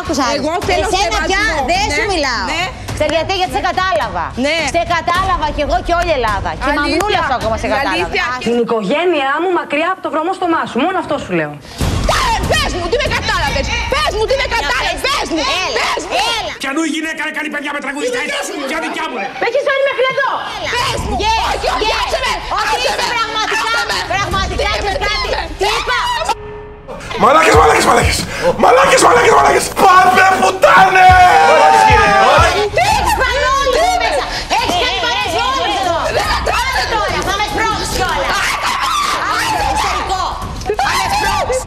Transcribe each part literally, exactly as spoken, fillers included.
άκουσα. Εγώ θέλω εσένα πια δεν σου μιλάω. Ξέρετε γιατί, γιατί σε κατάλαβα. Ναι. Σε κατάλαβα κι εγώ και όλη η Ελλάδα. Και μαμνούλα σου ακόμα σε κατάλαβα. Την οικογένειά μου μακριά από το βρωμό στο μάσου. Μόνο αυτό σου λέω. Πες μου, τι με κατάλαβες! Πες μου, τι με κατάλαβες! Πες μου! Πες μου! Πιανού η γυναίκα να κάνει παιδιά με τραγουδιστά έτσι! Ποια δικιά μου, ρε! Με έχεις φέρει μέχρι εδώ! Πες μου! Όχι, όχι, άσε με! Όχι, πραγματικά, πραγματικά έχεις κάτι. Τι είπα! Μαλάκες, μαλάκες, μαλάκες! Μαλάκες, μαλάκες, μαλάκες! Πάμε πουτάνες! Τι έχεις πανόλι εδώ μέσα! Έχεις κάνει παρέες με όλους εδώ! Άντε τώρα, θα με σπρώξεις κιόλας! Άντε, ιστορικό! Θα με σπρώξεις!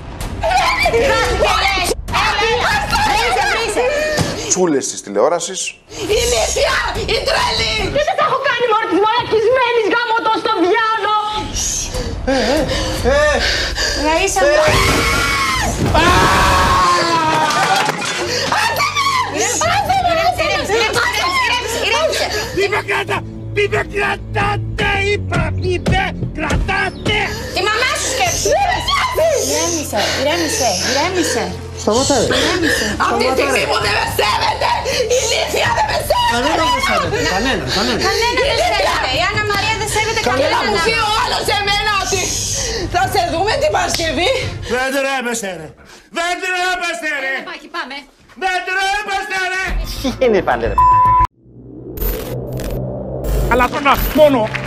Τσούλες της τηλεόρασης. Ηλίθεια! Η τρελή! Τι δεν τα έχω κάνει μόνο της μαλακισμένης γάμο το στο διάλο! Ε, ε, ε! Ραΐσα μου! Μη με κράτα! Μη με κρατάτε! Είπα, μη με κρατάτε! Τη μαμά σου σκέψου! Ηρέμησε, ηρέμησε, ηρέμησε. Σταματά, ρε. Απ' τη στιγμή που δεν με σέβεται! Η ηλίθεια δεν με σέβεται! Κανένα, κανένα. Κανένα δεν σέβεται. Η Άννα Μαρία δεν σέβεται Και να μου κανένα. πει ο άλλος εμένα ότι θα σε δούμε την Παρασκευή! Δεν τρέπεστε, ρε! Δεν τρέπεστε, ρε! Πάκι, πάμε. Δεν τρέπεστε, ρε! Τι γίνεται πάλι, ρε! Αλλά τώρα μόνο